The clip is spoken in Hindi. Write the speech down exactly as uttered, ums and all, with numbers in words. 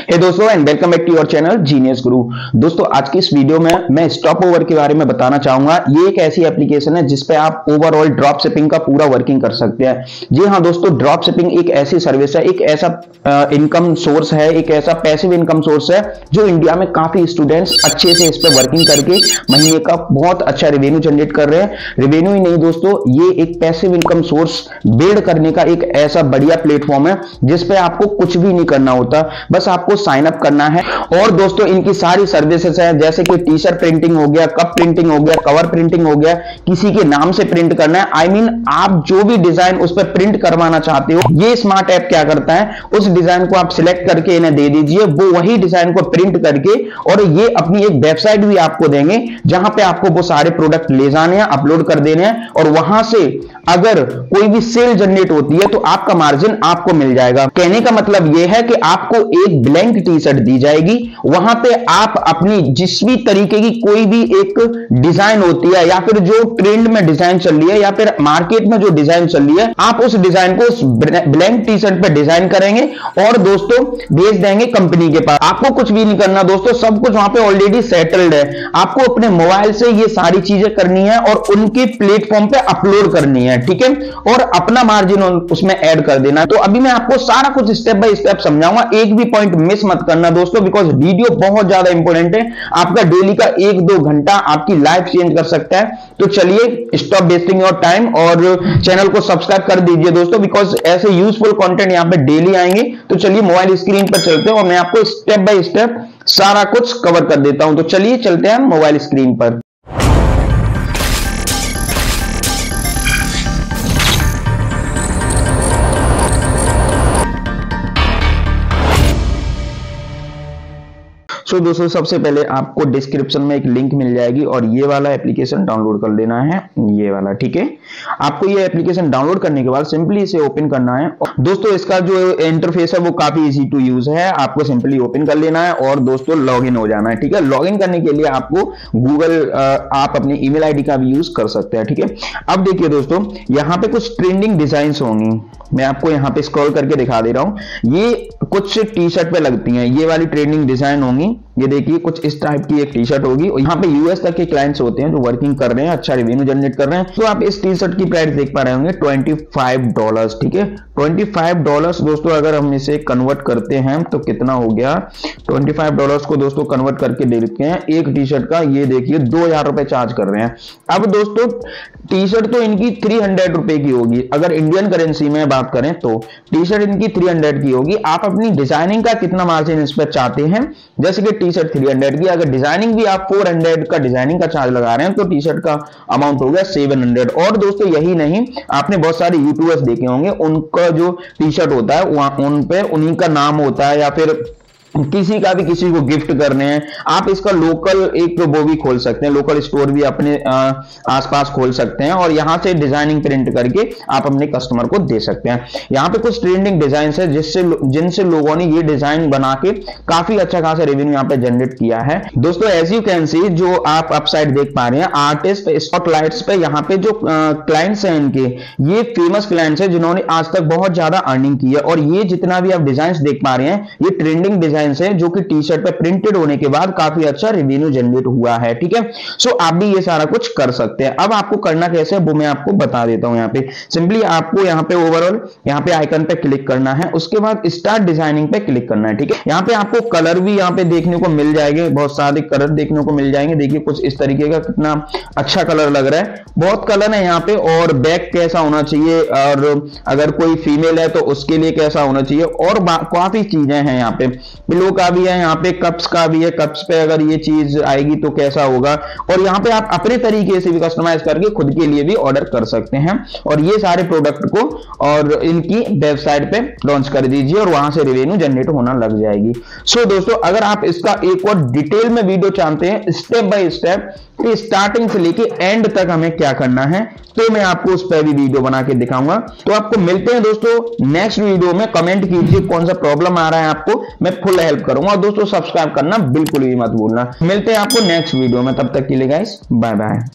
हे दोस्तों and welcome back to your channel Genius Guru. दोस्तों आज की इस वीडियो में मैं स्टॉप ओवर के बारे में बताना चाहूंगा। ये एक ऐसी एप्लीकेशन है जिसपे आप ओवरऑल ड्रॉप शिपिंग का पूरा वर्किंग कर सकते हैं। जी हाँ दोस्तों, ड्रॉप शिपिंग एक ऐसी सर्विस है, एक ऐसा इनकम सोर्स है, एक ऐसा पैसिव इनकम सोर्स है जो इंडिया में काफी स्टूडेंट्स अच्छे से इस पर वर्किंग करके महीने का बहुत अच्छा रेवेन्यू जनरेट कर रहे हैं। रेवेन्यू ही नहीं दोस्तों, ये एक पैसिव इनकम सोर्स बिल्ड करने का एक ऐसा बढ़िया प्लेटफॉर्म है जिसपे आपको कुछ भी नहीं करना होता, बस आपको साइन अप करना है। और दोस्तों इनकी सारी सर्विसेज हैं, जैसे कि टी शर्ट प्रिंटिंग हो गया, कप प्रिंटिंग हो गया, कवर प्रिंटिंग हो गया, किसी के नाम से प्रिंट करना है। आई I मीन mean, आप जो भी डिजाइन उस पर प्रिंट करवाना चाहते हो, ये स्मार्ट ऐप क्या करता है, उस डिजाइन को आप सिलेक्ट करके इन्हें दे दीजिए, वो वही डिजाइन को प्रिंट करके और ये अपनी एक वेबसाइट भी आपको देंगे जहां पे आपको वो सारे प्रोडक्ट ले जाने हैं, अपलोड कर देने हैं और वहां से अगर कोई भी सेल जनरेट होती है तो आपका मार्जिन आपको मिल जाएगा। कहने का मतलब यह है कि आपको एक ब्लैंक टी शर्ट दी जाएगी, वहां पे आप अपनी जिस भी तरीके की कोई भी एक डिजाइन होती है या फिर जो ट्रेंड में डिजाइन चल रही है या फिर मार्केट में जो डिजाइन चल रही है, आप उस डिजाइन को उस ब्लैंक टी शर्ट पे डिजाइन करेंगे और दोस्तों भेज देंगे कंपनी के पास। आपको कुछ भी नहीं करना दोस्तों, सब कुछ वहां पे ऑलरेडी सेटल्ड है। आपको अपने मोबाइल से ये सारी चीजें करनी है और उनके प्लेटफॉर्म पे अपलोड करनी है, ठीक है, और अपना मार्जिन उसमें ऐड कर देना है। तो अभी मैं आपको सारा कुछ स्टेप बाय स्टेप समझाऊंगा, एक भी पॉइंट मिस मत करना दोस्तों, बिकॉज वीडियो बहुत ज्यादा इंपॉर्टेंट है। आपका डेली का एक दो घंटा आपकी लाइफ चेंज कर सकता है। तो चलिए स्टॉप वेस्टिंग योर टाइम और चैनल को सब्सक्राइब कर दीजिए दोस्तों, बिकॉज ऐसे यूजफुल कंटेंट यहां पे डेली आएंगे। तो चलिए मोबाइल स्क्रीन पर चलते हैं और मैं आपको स्टेप बाय स्टेप सारा कुछ कवर कर देता हूं। तो चलिए चलते हैं मोबाइल स्क्रीन पर। सो so, दोस्तों सबसे पहले आपको डिस्क्रिप्शन में एक लिंक मिल जाएगी और ये वाला एप्लीकेशन डाउनलोड कर लेना है, ये वाला, ठीक है। आपको ये एप्लीकेशन डाउनलोड करने के बाद सिंपली इसे ओपन करना है। दोस्तों इसका जो इंटरफेस है वो काफी इजी टू यूज है, आपको सिंपली ओपन कर लेना है और दोस्तों लॉगिन हो जाना है, ठीक है। लॉगिन करने के लिए आपको गूगल आप अपनी ईमेल आईडी का भी यूज कर सकते हैं, ठीक है। अब देखिए दोस्तों यहाँ पे कुछ ट्रेंडिंग डिजाइन होंगी, मैं आपको यहाँ पे स्क्रॉल करके दिखा दे रहा हूं। ये कुछ टी शर्ट पे लगती हैं, ये वाली ट्रेंडिंग डिजाइन होंगी। ये देखिए कुछ इस टाइप की एक टी शर्ट होगी और यहाँ पे यूएस तक के क्लाइंट्स होते हैं जो वर्किंग कर रहे हैं, अच्छा रेवेन्यू जनरेट कर रहे हैं। तो आप इस टी शर्ट की प्राइस देख पा रहे होंगे ट्वेंटी फाइव डॉलर्स, ठीक है। ट्वेंटी फाइव डॉलर्स दोस्तों अगर हम इसे कन्वर्ट करते हैं तो कितना हो गया, ट्वेंटी फाइव डॉलर्स को दोस्तों कन्वर्ट करके देखते हैं एक टी शर्ट का, ये देखिए दो हजार रुपए चार्ज कर रहे हैं। अब दोस्तों टी शर्ट तो इनकी थ्री हंड्रेड रुपए की होगी, अगर इंडियन करेंसी में बात करें तो टी शर्ट इनकी थ्री हंड्रेड की होगी। आप अपनी डिजाइनिंग का कितना मार्जिन इस पर चाहते हैं, जैसे कि टी शर्ट थ्री हंड्रेड की, अगर डिजाइनिंग भी आप फोर हंड्रेड का डिजाइनिंग का चार्ज लगा रहे हैं तो टी शर्ट का अमाउंट हो गया सेवन हंड्रेड। और दोस्तों यही नहीं, आपने बहुत सारे यूट्यूबर्स देखे होंगे, उनका जो टी शर्ट होता है उन पे उन्हीं का नाम होता है या फिर किसी का भी किसी को गिफ्ट करने हैं, आप इसका लोकल एक वो भी खोल सकते हैं, लोकल स्टोर भी अपने आसपास खोल सकते हैं और यहां से डिजाइनिंग प्रिंट करके आप अपने कस्टमर को दे सकते हैं। यहां पे कुछ ट्रेंडिंग डिजाइन है जिससे जिनसे लोगों ने ये डिजाइन बना के काफी अच्छा खासा रेवेन्यू यहाँ पे जनरेट किया है। दोस्तों एज यू कैन सी, जो आप अपसाइड देख पा रहे हैं आर्टिस्ट स्पॉटलाइट्स पे, यहाँ पे जो क्लाइंट्स हैं इनके, ये फेमस क्लाइंट्स है जिन्होंने आज तक बहुत ज्यादा अर्निंग की है। और ये जितना भी आप डिजाइन देख पा रहे हैं ये ट्रेंडिंग डिजाइन से जो कि टी शर्ट पे प्रिंटेड होने के बाद काफी अच्छा रेवेन्यू जनरेट हुआ है, ठीक है। सो आप भी ये सारा कुछ कर सकते हैं। अब आपको करना कैसे है वो मैं आपको बता देता हूं। यहाँ पे सिंपली आपको यहाँ पे ओवरऑल यहाँ पे आइकन पे क्लिक करना है, उसके बाद स्टार्ट डिजाइनिंग पे क्लिक करना है, ठीक है। यहाँ पे आपको कलर भी यहाँ पे देखने को मिल जाएंगे, बहुत सारे कलर देखने को मिल जाएंगे। देखिए कुछ इस तरीके का कितना अच्छा कलर लग रहा है, बहुत कलर है यहाँ पे। और बैक कैसा होना चाहिए, और अगर कोई फीमेल है तो उसके लिए कैसा होना चाहिए, और काफी चीजें हैं यहाँ पे। पिलो का भी है, यहाँ पे कप्स का भी है, कप्स पे अगर ये चीज आएगी तो कैसा होगा। और यहाँ पे आप अपने तरीके से भी कस्टमाइज करके खुद के लिए भी ऑर्डर कर सकते हैं और ये सारे प्रोडक्ट को और इनकी वेबसाइट पे लॉन्च कर दीजिए और वहां से रेवेन्यू जनरेट होना लग जाएगी। सो so, दोस्तों अगर आप इसका एक और डिटेल में वीडियो चाहते हैं स्टेप बाय स्टेप, तो स्टार्टिंग से लेके एंड तक हमें क्या करना है तो मैं आपको उस पर भी वीडियो बना के दिखाऊंगा। तो आपको मिलते हैं दोस्तों नेक्स्ट वीडियो में। कमेंट कीजिए कौन सा प्रॉब्लम आ रहा है आपको, मैं फुल हेल्प करूंगा। और दोस्तों सब्सक्राइब करना बिल्कुल भी मत भूलना। मिलते हैं आपको नेक्स्ट वीडियो में, तब तक के लिए गाइस बाय बाय।